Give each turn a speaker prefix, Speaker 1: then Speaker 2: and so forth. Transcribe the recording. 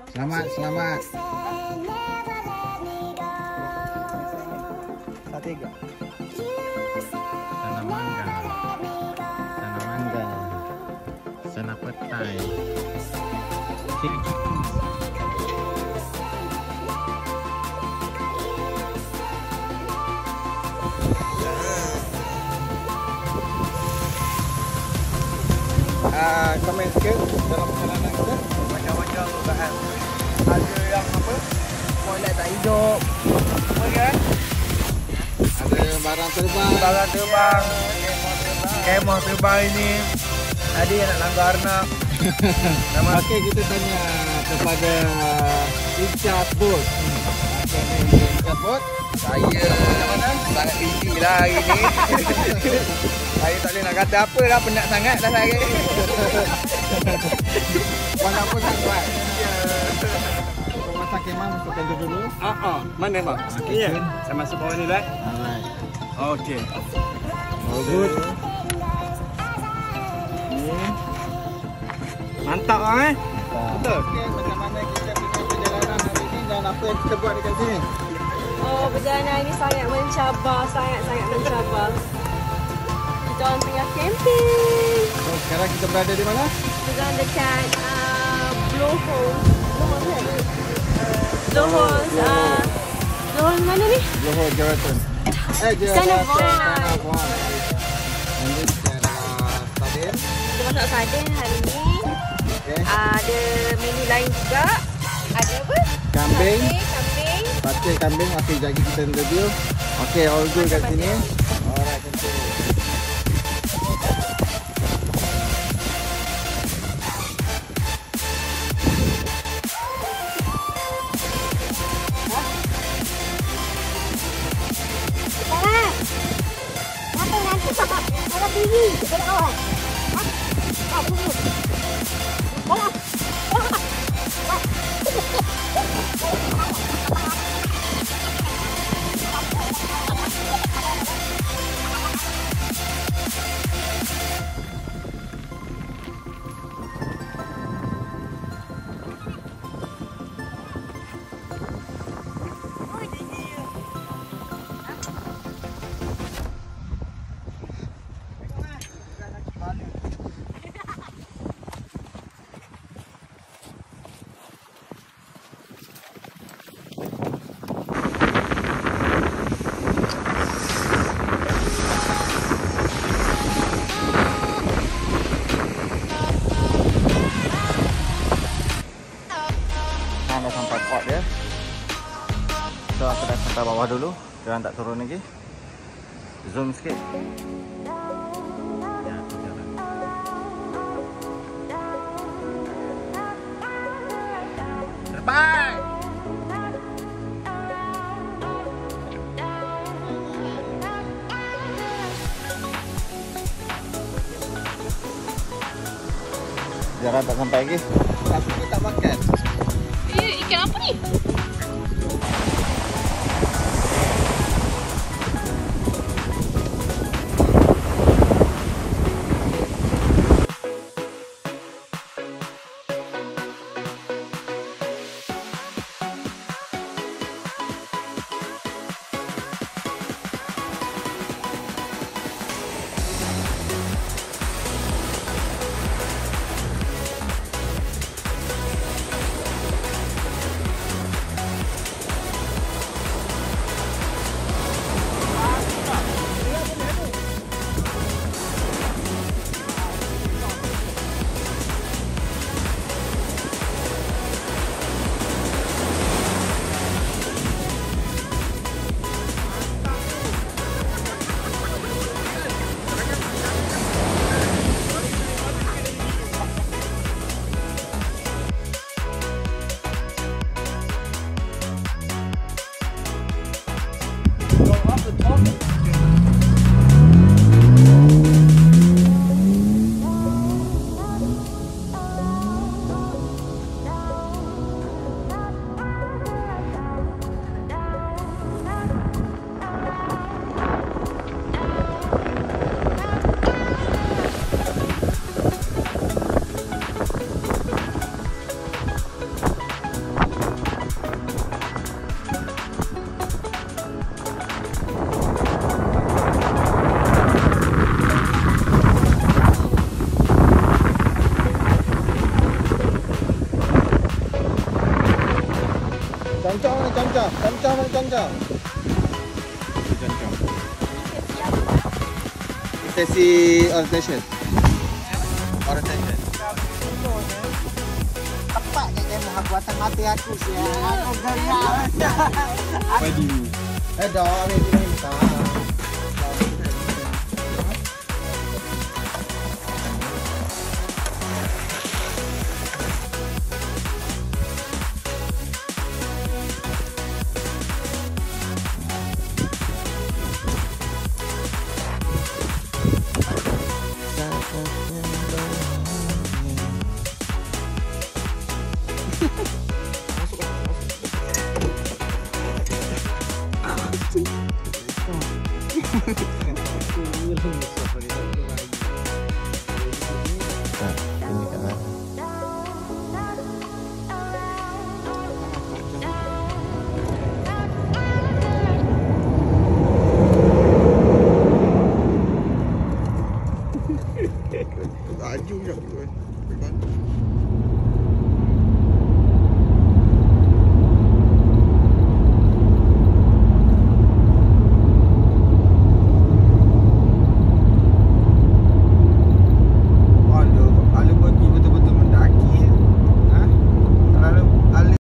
Speaker 1: Selamat, selamat.
Speaker 2: Tiga.
Speaker 1: Sana mangga. Sana mangga. Sana petai.
Speaker 2: Komen sikit dalam perjalanan kita. Macam-macam bahan. Ada yang apa? Molek tak hidup. Apa kan?
Speaker 1: Ada barang terbang.
Speaker 2: Barang terbang. Kemah terbang ini. Tadi yang nak langgar arnab.
Speaker 1: Okey, kita tanya kepada Icat Bot. Icat Bot.
Speaker 2: Saya macam mana? Sangat busy lah hari ni. Saya tak boleh nak kata apa lah, penat sangat dah saya.
Speaker 1: Walaupun tak kuat. Masak kemah masukkan dulu.
Speaker 2: Mana bang?
Speaker 1: Iya.
Speaker 2: Saya masuk bawah ni lah.
Speaker 1: Alright.
Speaker 2: Okey.
Speaker 1: Oh good.
Speaker 2: Mantap bang eh?
Speaker 1: Betul. Okey, macam mana kita punya perjalanan hari ini dan apa yang kita buat dekat sini?
Speaker 3: Oh, perjalanan ini sangat mencabar, sangat-sangat mencabar. Kita orang tengah camping.
Speaker 1: So, sekarang kita berada di mana?
Speaker 3: Kita orang dekat Blue Hole. Blue Hole mana ni?
Speaker 1: Johor Jeraton.
Speaker 3: Sanabon.
Speaker 1: Ini sekarang Stadion.
Speaker 3: Kita masuk Sardin hari ni.
Speaker 1: Okey.
Speaker 3: Ada menu lain juga. Ada apa?
Speaker 1: Kambing.
Speaker 3: Kambing.
Speaker 1: Pati kambing. Okey, jadi kita interview. Okey, all good kat sini. Alright, thank you. Dah sampai port dia. So aku dah sampai bawah dulu. Jangan tak turun lagi. Zoom sikit. Ya, jalan. Bye. Jangan tak sampai lagi. Tapi kita tak makan.
Speaker 3: Ikan apa ni?
Speaker 2: Cancang mana cancang? Cancang mana cancang?
Speaker 1: Cancang.
Speaker 2: Sesi orientation. Orientation.
Speaker 4: Tepat je dia mau buatan mati aku sih. Aku gerak.
Speaker 1: Padi.
Speaker 2: Dah, ni kita minta.